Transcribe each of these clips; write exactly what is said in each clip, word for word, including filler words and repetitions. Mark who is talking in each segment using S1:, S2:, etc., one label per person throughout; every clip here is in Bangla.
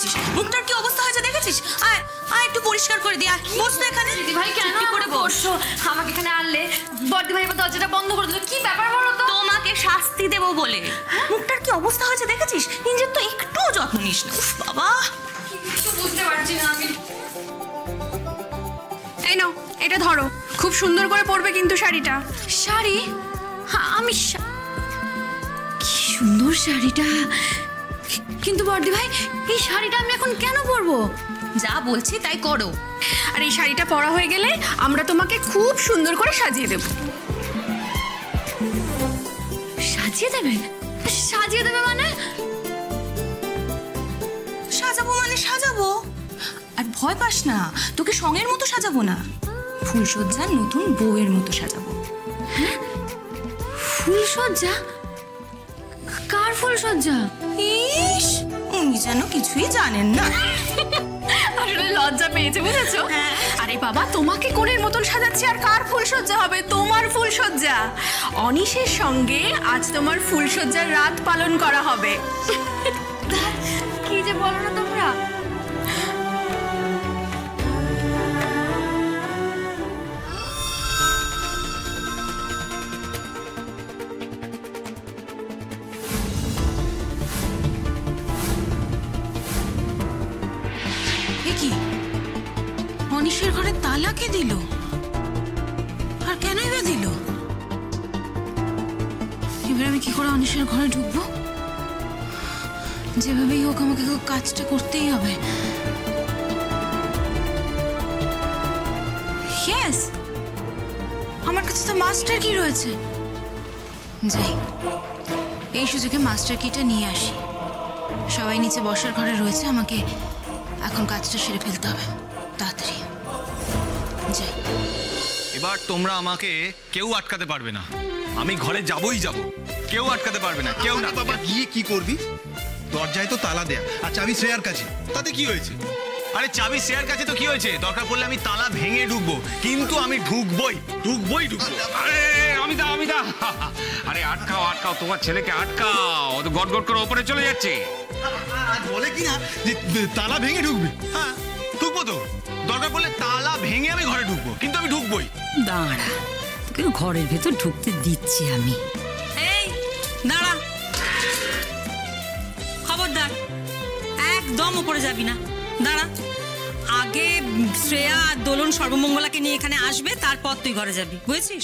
S1: করেছিস? মুখটার কি অবস্থা হয়েছে দেখেছিস? আয় আয় একটু পরিষ্কার করে দি। আয় বস তো এখানে।
S2: দিদি ভাই কেন করে বসছো? আমাকে এখানে আনলে বড়দি ভাই এবার দরজাটা বন্ধ করে দিল। কি ব্যাপার বলো তো?
S1: তোমাকে শাস্তি দেবো বলে। মুখটার কি অবস্থা হয়েছে দেখেছিস? নিজের তো একটুও যত্ন নিস না। উফ বাবা,
S2: কিছু বুঝতে পারছি না আমি।
S3: এই নাও, এটা ধরো। খুব সুন্দর করে পরবে কিন্তু শাড়িটা।
S2: শাড়ি? হ্যাঁ আমি কি সুন্দর শাড়িটা, কিন্তু বড়দি ভাই এই শাড়িটা আমি এখন কেন পরবো?
S1: যা বলছি তাই করো।
S3: আর এই শাড়িটা পরা হয়ে গেলে আমরা তোমাকে খুব সুন্দর করে সাজিয়ে দেব।
S2: সাজিয়ে দেবে? সাজিয়ে দেবে মানে?
S1: সাজাবো মানে সাজাবো। আর ভয় পাস না, তোকে সঙ্গের মতো সাজাবো না, ফুলসজ্জার নতুন বউয়ের মতো সাজাবো।
S2: হ্যাঁ, ফুলসজ্জা? কার ফুলসজ্জা?
S1: ইস, উনি যেন কিছুই জানেন না।
S3: আসলে লজ্জা পেয়েছে, বুঝেছো? আরে বাবা, তোমাকে কোণের মতন সাজাচ্ছি, আর কার ফুলসজ্জা হবে? তোমার ফুলসজ্জা। অনিশের সঙ্গে আজ তোমার ফুলসজ্জার রাত পালন করা হবে।
S2: কি যে বলো না তোমরা।
S1: কি অনিশের ঘরে তালা কে দিল? আর কেনই বা দিল? এবার আমি কি করে অনিশের ঘরে ঢুকবো? যেভাবেই হোক আমাকে কাজটা করতেই হবে। ইয়েস, আমার কাছে তো মাস্টার কি রয়েছে। যাই, এই সুযোগে মাস্টার কিটা নিয়ে আসি। সবাই নিচে বসার ঘরে রয়েছে, আমাকে এখন কাজটা সেরে ফেলতে হবে তাড়াতাড়ি। যাই।
S4: এবার তোমরা আমাকে কেউ আটকাতে পারবে না। আমি ঘরে যাবই যাব, কেউ আটকাতে পারবে না, কেউ না।
S5: বাবা গিয়ে কি করবি? দরজায় তো তালা দেয়া, আর চাবি শ্রেয়ার কাছে, তাতে কি হয়েছে?
S4: আরে চাবি শ্রেয়ার কাছে তো কি হয়েছে? দরকার পড়লে আমি তালা ভেঙে ঢুকবো, কিন্তু আমি ঢুকবই ঢুকবই ঢুকবো।
S6: আরে অমিতা অমিতা, আরে আটকাও আটকাও, তোমার ছেলেকে আটকাও, ও তো গট গট করে ওপরে চলে যাচ্ছে।
S5: বলে কি না যে তালা ভেঙে ঢুকবি?
S4: হ্যাঁ ঢুকবো তো, দরকার পড়লে তালা ভেঙে আমি ঘরে ঢুকবো, কিন্তু আমি ঢুকবই।
S7: দাঁড়া, তোকে ঘরের ভেতর ঢুকতে দিচ্ছি আমি।
S1: এই দাঁড়া, খবরদার একদম উপরে যাবি না। দাঁড়া, আগে শ্রেয়া আর দোলন সর্বমঙ্গলাকে নিয়ে এখানে আসবে, তারপর তুই ঘরে যাবি, বুঝেছিস?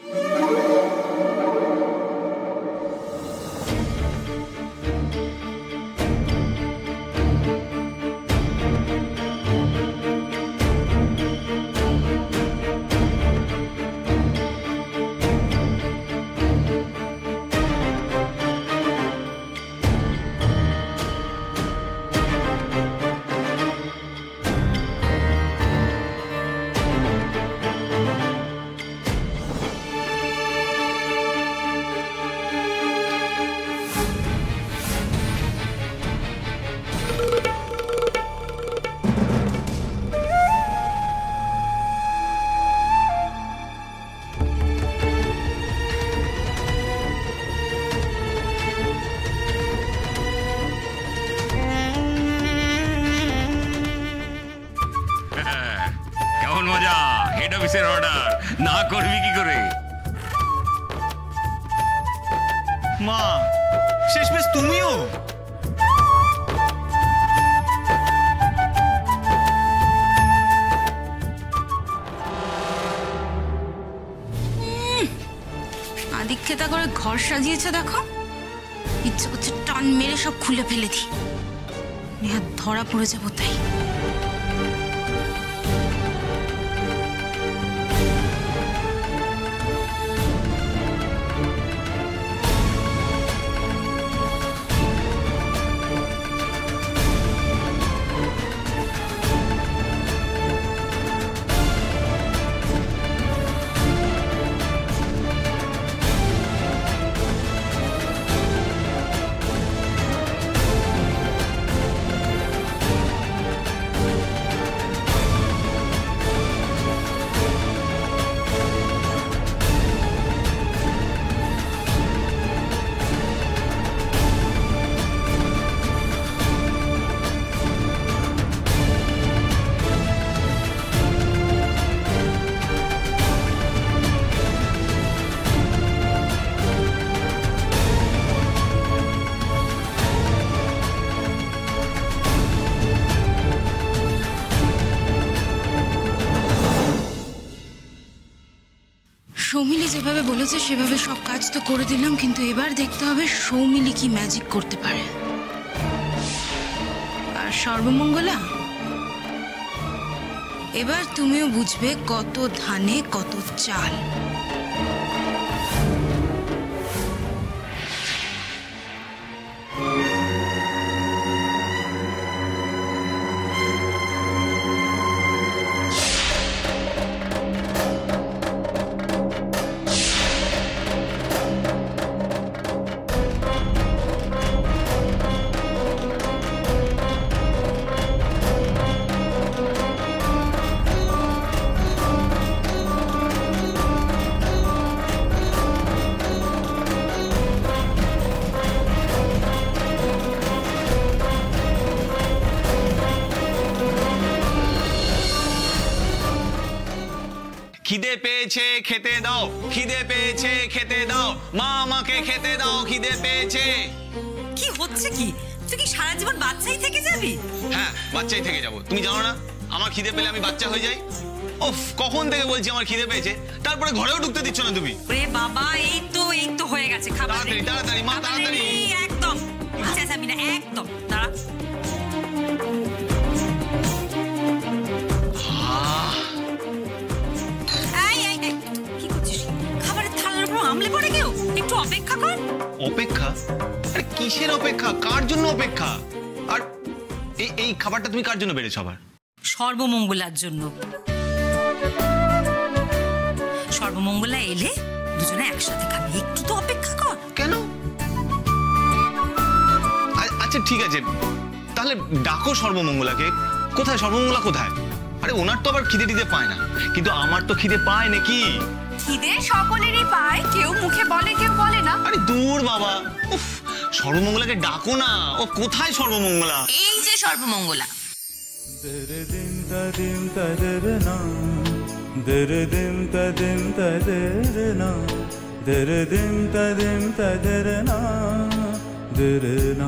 S6: মজা, হেড অফিসের অর্ডার না করবি কি করে?
S4: মা, শেষমেশ তুমিও?
S1: আদিক্ষেতা করে ঘর সাজিয়েছে দেখো। ইচ্ছে করছে টান মেরে সব খুলে ফেলে দি, ধরা পড়ে যাবো তাই। সৌমিলি যেভাবে বলেছে সেভাবে সব কাজ তো করে দিলাম, কিন্তু এবার দেখতে হবে সৌমিলি কি ম্যাজিক করতে পারে। আর সর্বমঙ্গলা, এবার তুমিও বুঝবে কত ধানে কত চাল।
S4: খিদে পেয়েছে খেতে দাও, খিদে পেয়েছে খেতে দাও, মা আমাকে খেতে দাও, খিদে পেয়েছে।
S7: কি হচ্ছে কি? তুই কি সারা জীবন বাচ্চাই থেকে যাবি?
S4: হ্যাঁ, বাচ্চাই থেকে যাব। তুমি জানো না আমার খিদে পেলে আমি বাচ্চা হয়ে যাই? ওফ, কখন থেকে বলছি আমার খিদে পেয়েছে, তারপরে ঘরেও ঢুকতে দিচ্ছ না তুমি।
S7: রে বাবা, এই তো এই তো হয়ে গেছে খাবার।
S4: তাড়াতাড়ি তাড়াতাড়ি মা, তাড়াতাড়ি।
S7: একদম আচ্ছা যাবি না, একদম দাঁড়া। কি করছিস? খাবারের থালার উপর আমলে পড়ে কেউ? একটু অপেক্ষা কর।
S4: অপেক্ষা? আরে কিসের অপেক্ষা? কার জন্য অপেক্ষা? আর এই এই খাবারটা তুমি কার জন্য বেড়েছো আবার?
S7: সর্বমঙ্গলার জন্য। সর্বমঙ্গলা এলে দুজনে একসাথে খাবি, একটু তো অপেক্ষা কর।
S4: কেন? আচ্ছা ঠিক আছে, তাহলে ডাকো সর্বমঙ্গলাকে। কোথায় সর্বমঙ্গলা, কোথায়? আরে ওনার তো আবার খিদে টিদে পায় না, কিন্তু আমার তো খিদে পায় নাকি?
S3: খিদে সকলেরই পায়, কেউ মুখে বলে কেউ বলে না।
S4: আরে দূর বাবা, উফ, সর্বমঙ্গলাকে ডাকো না। ও কোথায় সর্বমঙ্গলা?
S1: এই যে Sarbamangala.
S8: Dırdım tadım tadırna, dırdım tadım tadırna, dırdım tadım tadırna, dırna.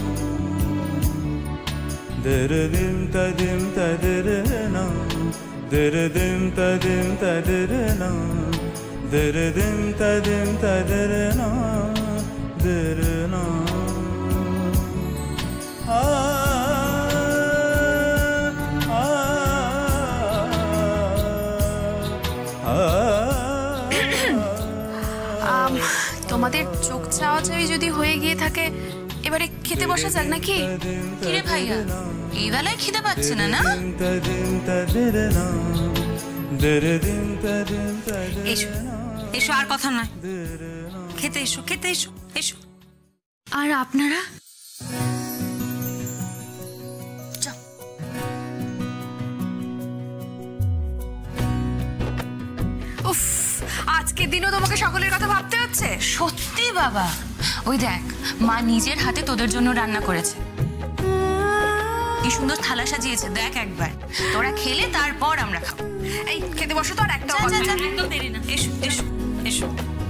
S8: Dırdım tadım tadırna, dırdım tadım tadırna, dırdım tadım tadırna, dırna.
S3: তোমাদের চোখ চাওয়া চাওয়ি যদি হয়ে গিয়ে থাকে, এবারে খেতে বসা যাক নাকি?
S1: কিরে ভাইয়া, এই বেলায় খিদে পাচ্ছে না না?
S7: এসো এসো, আর কথা নয়, খেতে এসো, খেতে এসো, এসো।
S2: আর আপনারা?
S3: উফ, আজকের দিনও তোমাকে সকলের কথা ভাবতে হচ্ছে?
S1: সত্যি বাবা, ওই দেখ মা নিজের হাতে তোদের জন্য রান্না করেছে, কি সুন্দর থালা সাজিয়েছে, দেখ একবার। তোরা খেলে তারপর আমরা খাবো।
S3: এই খেতে বসো তো, আর একটা
S7: একদম দেরি না, এসো এসো এসো।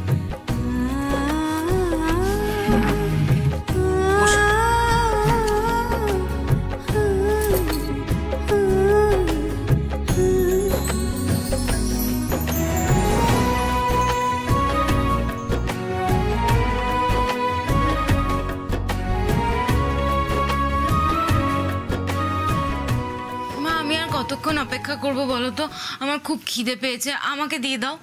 S1: কতক্ষণ অপেক্ষা করবো বলো তো? আমার খুব খিদে পেয়েছে, আমাকে দিয়ে দাও।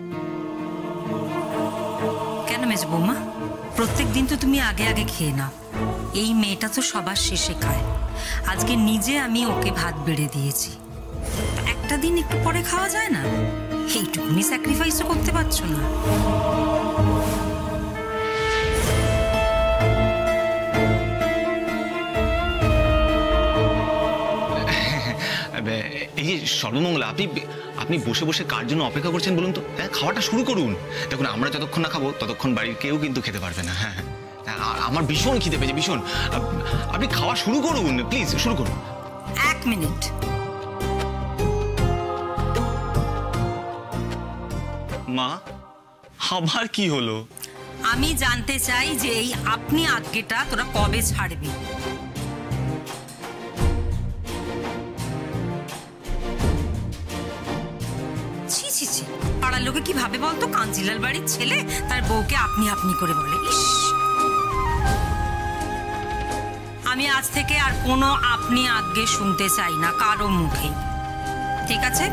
S7: কেন মেজো বৌমা, প্রত্যেক দিন তো তুমি আগে আগে খেয়ে নাও, এই মেয়েটা তো সবার শেষে খায়। আজকে নিজে আমি ওকে ভাত বেড়ে দিয়েছি, একটা দিন একটু পরে খাওয়া যায় না? এইটুকুনি স্যাক্রিফাইসও করতে পারছো না?
S4: এই যে সর্বমঙ্গলা, আপনি আপনি বসে বসে কার জন্য অপেক্ষা করছেন বলুন তো? হ্যাঁ, খাওয়াটা শুরু করুন। দেখুন, আমরা যতক্ষণ না খাবো ততক্ষণ বাড়ির কেউ কিন্তু খেতে পারবে না। হ্যাঁ হ্যাঁ, আমার ভীষণ খিদে পেয়েছে, ভীষণ। আপনি খাওয়া শুরু করুন, প্লিজ শুরু করুন।
S7: এক মিনিট।
S4: মা, আবার কি হলো?
S7: আমি জানতে চাই যে এই আপনি আজকেটা তোরা কবে ছাড়বি? পাড়ার লোকে কি ভাবে বলতো? কাঞ্জিলাল বাড়ির ছেলে তার বউকে আপনি আপনি করে বলে। ইস, আমি আজ থেকে আর কোনো আপনি আগে শুনতে চাই না কারো মুখে, ঠিক আছে?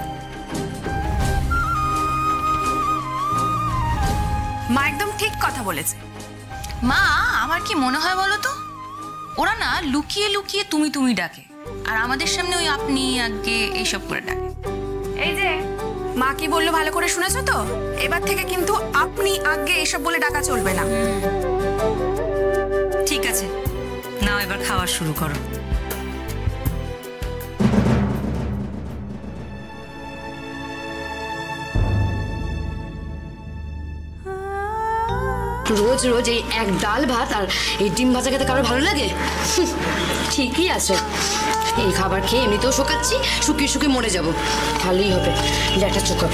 S3: মা একদম ঠিক কথা বলেছে।
S1: মা, আমার কি মনে হয় বলো তো, ওরা না লুকিয়ে লুকিয়ে তুমি তুমি ডাকে, আর আমাদের সামনে ওই আপনি আগে এইসব করে ডাকে।
S3: এই যে মা কি বললো ভালো করে শুনেছো তো? এবার থেকে কিন্তু আপনি আগে এসব বলে ডাকা চলবে না।
S7: ঠিক আছে, নাও এবার খাওয়া শুরু করো।
S9: রোজ রোজ এই এক ডাল ভাত আর এই ডিম ভাজা খেতে কারো ভালো লাগে? ঠিকই আছে, এই খাবার খেয়ে এমনিতেও শোকাচ্ছি, শুকিয়ে শুকিয়ে মরে যাবো। ভালোই হবে, ল্যাটা চোখাবে।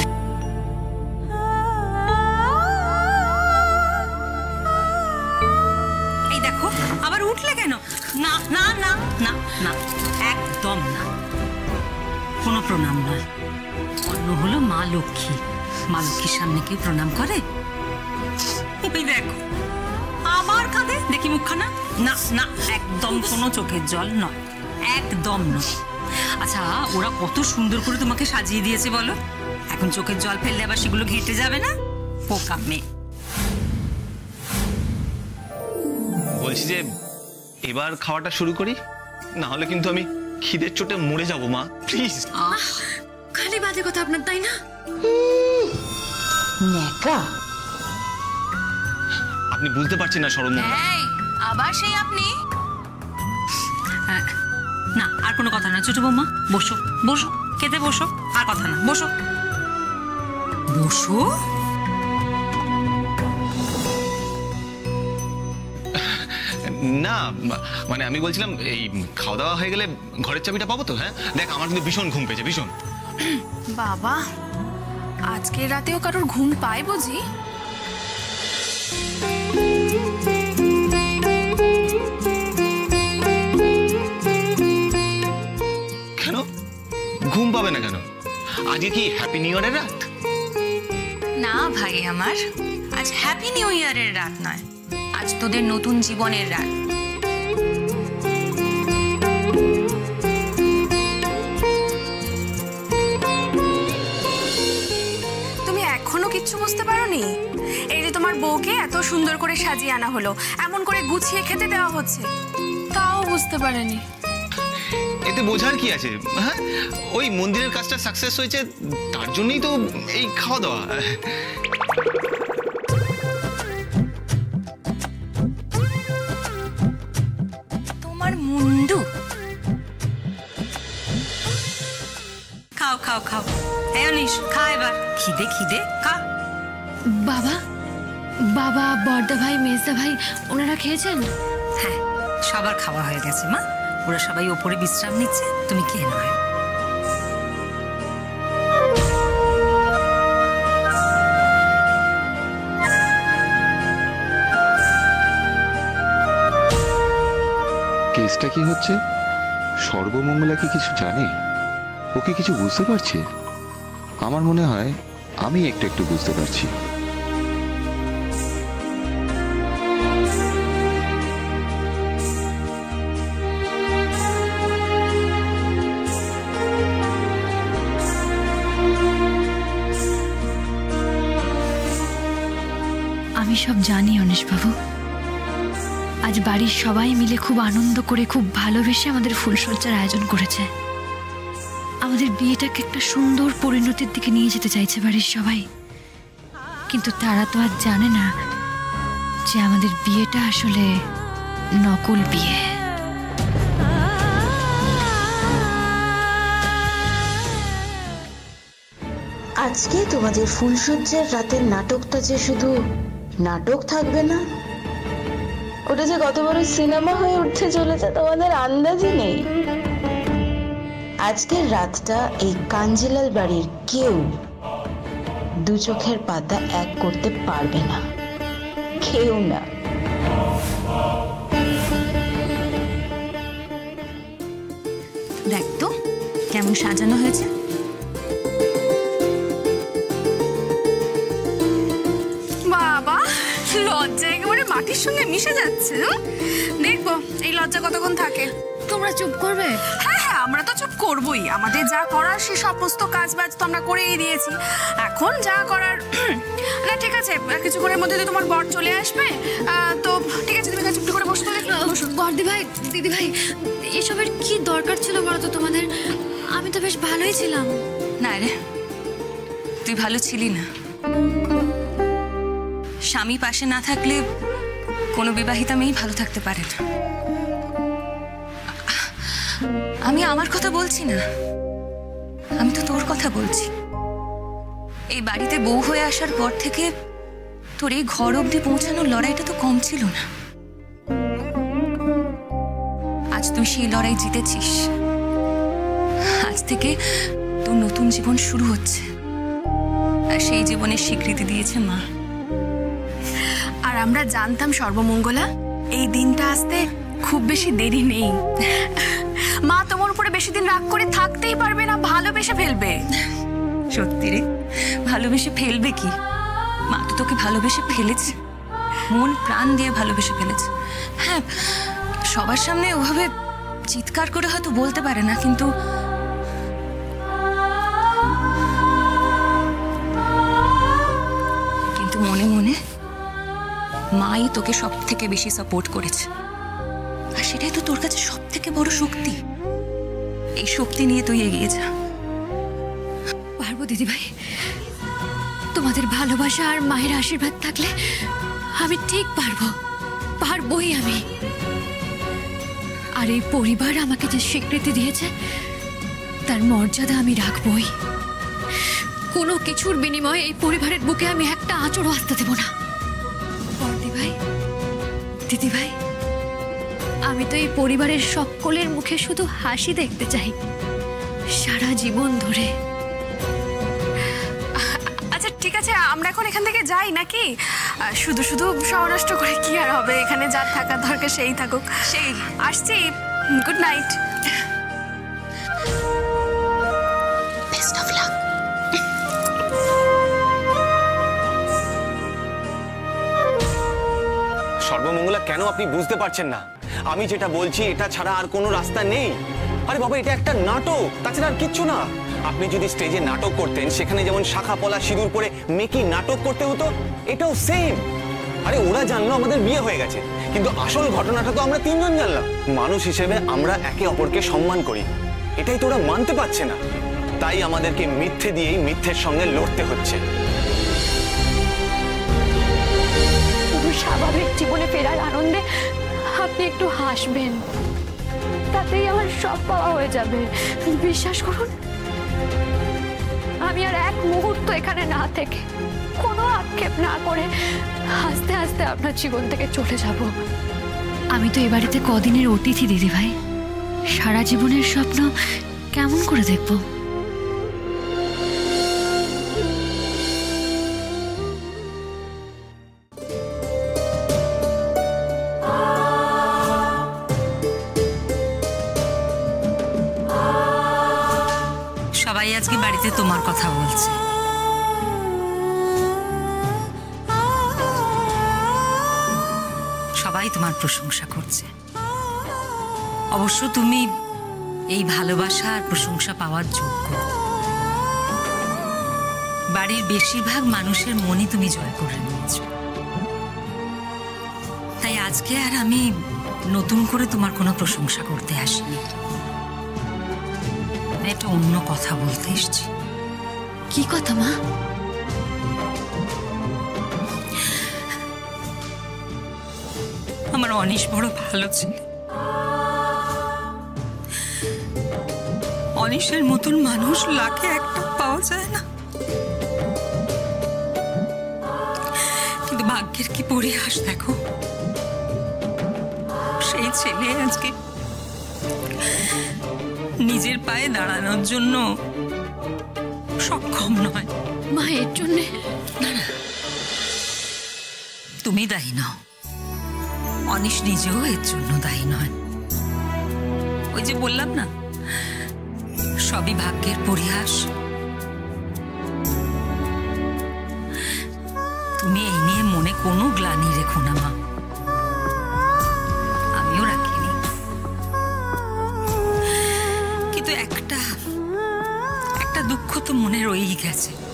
S7: এই দেখো আবার উঠলে কেন? না না না না না, একদম না, কোনো প্রণাম নয়। অন্য হলো মা লক্ষ্মী, মা লক্ষ্মীর সামনে কেউ প্রণাম করে? এই দেখো আবার কাঁদে, দেখি মুখখানা। না না, একদম কোনো চোখের জল নয়, একদম নয়। আচ্ছা, ওরা কত সুন্দর করে তোমাকে সাজিয়ে দিয়েছে বলো, এখন চোখের জল ফেললে আবার সেগুলো ঘেঁটে যাবে না? পোকা মেয়ে।
S4: বলছি যে এবার খাওয়াটা শুরু করি, না হলে কিন্তু আমি খিদের চোটে মরে যাব মা, প্লিজ।
S2: খালি বাজে কথা আপনার, তাই না?
S9: নেকা,
S4: আপনি বুঝতে পারছেন না সরম।
S1: এই আবার সেই আপনি?
S7: না, আর কোনো কথা না। ছোট বৌমা বসো, বসো, খেতে বসো, আর কথা না, বসো বসো।
S4: না মানে আমি বলছিলাম এই খাওয়া দাওয়া হয়ে গেলে ঘরের চাবিটা পাবো তো? হ্যাঁ দেখ, আমার কিন্তু ভীষণ ঘুম পেয়েছে, ভীষণ।
S3: বাবা, আজকের রাতেও কারোর ঘুম পায় বুঝি?
S4: কেন ঘুম পাবে না কেন? আজকে কি হ্যাপি নিউ ইয়ারের রাত?
S1: না ভাই আমার, আজ হ্যাপি নিউ ইয়ারের রাত নয়, আজ তোদের নতুন জীবনের রাত।
S3: তুমি এখনো কিচ্ছু বুঝতে পারোনি? এই যে তোমার বউকে এত সুন্দর করে সাজিয়ে আনা হলো, এমন করে গুছিয়ে খেতে দেওয়া হচ্ছে, তাও বুঝতে পারেনি।
S4: এতে বোঝার কি আছে? হ্যাঁ, ওই মন্দিরের কাজটা সাকসেস হয়েছে, তার জন্যই তো এই খাওয়া দাওয়া।
S1: তোমার মুন্ডু।
S7: খাও খাও খাও, এই অনিশ খা এবার, খিদে খিদে খা।
S2: বাবা, বাবা, বড়দা ভাই, মেজদা ভাই, ওনারা খেয়েছেন?
S7: হ্যাঁ, সবার খাওয়া হয়ে গেছে মা, ওরা সবাই ওপরে বিশ্রাম নিচ্ছে, তুমি খেয়ে নাও।
S10: কেসটা কি হচ্ছে? সর্বমঙ্গলা কি কিছু জানে? ও কি কিছু বুঝতে পারছে? আমার মনে হয় আমি একটু একটু বুঝতে পারছি।
S2: আমি সব জানি অনিশবাবু। আজ বাড়ির সবাই মিলে খুব আনন্দ করে, খুব ভালোবেসে আমাদের ফুলসজ্জার আয়োজন করেছে। আমাদের বিয়েটাকে একটা সুন্দর পরিণতির দিকে নিয়ে যেতে চাইছে বাড়ির সবাই, কিন্তু তারা তো আর জানে না যে আমাদের বিয়েটা আসলে নকল বিয়ে।
S11: আজকে তোমাদের ফুলসজ্জার রাতের নাটকটা যে শুধু নাটক থাকবে না, ওটা যে কত বড় সিনেমা হয়ে উঠতে চলেছে তোমাদের আন্দাজই নেই। আজকের রাতটা এই কাঞ্জিলাল বাড়ির কেউ দু চোখের পাতা এক করতে পারবে না, কেউ না।
S1: দেখ তো কেমন সাজানো হয়েছে।
S3: মাটির সঙ্গে মিশে যাচ্ছে। দেখবো এই লজ্জা কতক্ষণ থাকে।
S2: তোমরা চুপ করবে?
S3: হ্যাঁ হ্যাঁ, আমরা তো চুপ করবোই। আমাদের যা করার সে সমস্ত কাজ বাজ তো আমরা করেই দিয়েছি। এখন যা করার না, ঠিক আছে, কিছুক্ষণের মধ্যে তোমার বর চলে আসবে। তো ঠিক আছে, তুমি চুপ করে বসতে হবে।
S2: বর্দি ভাই, দিদি ভাই, এসবের কি দরকার ছিল বলো তো তোমাদের? আমি তো বেশ ভালোই ছিলাম।
S7: না রে, তুই ভালো ছিলি না। স্বামী পাশে না থাকলে কোনো বিবাহিতা মেয়েই ভালো থাকতে পারে না। আমি আমার কথা বলছি না, আমি তো তোর কথা বলছি। এই বাড়িতে বউ হয়ে আসার পর থেকে তোর এই ঘর অবধি পৌঁছানোর লড়াইটা তো কম ছিল না। আজ তুই সেই লড়াই জিতেছিস। আজ থেকে তোর নতুন জীবন শুরু হচ্ছে, আর সেই জীবনের স্বীকৃতি দিয়েছে মা।
S3: আর আমরা জানতাম সর্বমঙ্গলা, এই দিনটা আসতে খুব বেশি দেরি নেই। মা তোমার উপরে বেশি দিন রাগ করে থাকতেই পারবে না, ভালোবেসে ফেলবে।
S7: সত্যি রে, ভালোবেসে ফেলবে কি? মা তো তোকে ভালোবেসে ফেলেছে, মন প্রাণ দিয়ে ভালোবেসে ফেলেছে। হ্যাঁ, সবার সামনে ওভাবে চিৎকার করে হয়তো বলতে পারে না, কিন্তু কিন্তু মনে মনে মাই তোকে সব থেকে বেশি সাপোর্ট করেছে। আর সেটাই তো তোর কাছে সব থেকে বড় শক্তি। এই শক্তি নিয়ে তুই এগিয়ে যা।
S2: পারবো দিদিভাই, তোমাদের ভালোবাসা আর মায়ের আশীর্বাদ থাকলে আমি ঠিক পারবো, পারবোই আমি। আর এই পরিবার আমাকে যে স্বীকৃতি দিয়েছে তার মর্যাদা আমি রাখবই। কোনো কিছুর বিনিময়ে এই পরিবারের বুকে আমি একটা আঁচড়ও আসতে দেব না। দিদিভাই, দিদিভাই, আমি তো এই পরিবারের সকলের মুখে শুধু হাসি দেখতে চাই সারা জীবন ধরে।
S3: আচ্ছা ঠিক আছে, আমরা এখন এখান থেকে যাই নাকি? শুধু শুধু সময় নষ্ট করে কি আর হবে? এখানে যা থাকার দরকার সেই থাকুক। সেই আসছি, good night.
S1: Best of luck.
S4: Sarbamangala, কেন আপনি বুঝতে পারছেন না? আমি যেটা বলছি এটা ছাড়া আর কোনো রাস্তা নেই। আরে বাবা, এটা একটা নাটক, তাছাড়া আর কিচ্ছু না। আপনি যদি স্টেজে নাটক করতেন, সেখানে যেমন শাখা পলা সিঁদুর পরে মেকি নাটক করতে হতো, এটাও সেম। আরে ওরা জানলো আমাদের বিয়ে হয়ে গেছে, কিন্তু আসল ঘটনাটা তো আমরা তিনজন জানলাম। মানুষ হিসেবে আমরা একে অপরকে সম্মান করি, এটাই তো ওরা মানতে পারছে না। তাই আমাদেরকে মিথ্যে দিয়েই মিথ্যের সঙ্গে লড়তে হচ্ছে।
S2: স্বাভাবিক জীবনে ফেরার আনন্দে আপনি একটু হাসবেন, তাতেই আমার সব পাওয়া হয়ে যাবে। বিশ্বাস করুন, আমি আর এক মুহূর্ত এখানে না থেকে, কোনো আক্ষেপ না করে হাসতে হাসতে আপনার জীবন থেকে চলে যাব। আমি তো এই বাড়িতে কদিনের অতিথি দিদি ভাই, সারা জীবনের স্বপ্ন কেমন করে দেখব?
S7: সবাই আজকে বাড়িতে তোমার কথা বলছে। সবাই তোমার প্রশংসা করছে। অবশ্য তুমি এই ভালোবাসা আর প্রশংসা পাওয়ার যোগ্য। বাড়ির বেশিরভাগ মানুষের মনে তুমি জয় করে নিয়েছ। তাই আজকে আর আমি নতুন করে তোমার কোনো প্রশংসা করতে আসিনি, একটা অন্য কথা বলতে এসেছি।
S2: কি কথা মা?
S7: আমার অনিশ বড় ভালো ছিল। অনিশের মতন মানুষ লাখে একটা পাওয়া যায় না, কিন্তু ভাগ্যের কি পরিহাস দেখো, সেই ছেলে আজকে নিজের পায়ে দাঁড়ানোর জন্য সক্ষম নয়।
S2: মা, এর জন্যে
S7: না না, তুমি দায়ী নও, অনিশ নিজেও এর জন্য দায়ী নয়। ওই যে বললাম না, সবই ভাগ্যের পরিহাস। তুমি এই নিয়ে মনে কোনো গ্লানি রেখো না মা। দুঃখ তো মনে রয়েই গেছে।